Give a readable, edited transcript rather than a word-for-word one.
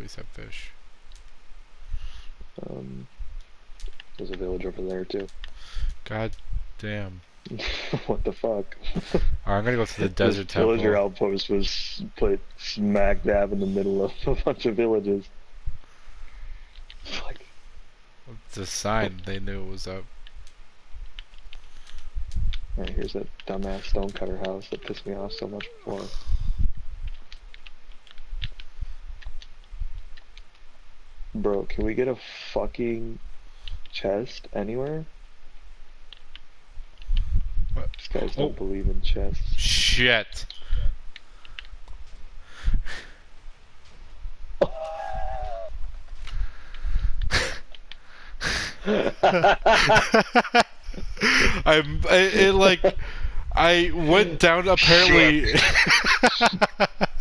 least have fish. There's a village over there too. God damn. What the fuck? Alright, I'm gonna go to the desert This temple. villager outpost was put smack dab in the middle of a bunch of villages. Fuck. It's a sign. They knew it was up. Alright, here's that dumbass stonecutter house that pissed me off so much before. Bro, can we get a fucking chest anywhere? What? These guys don't believe in chests. Shit. I went down apparently.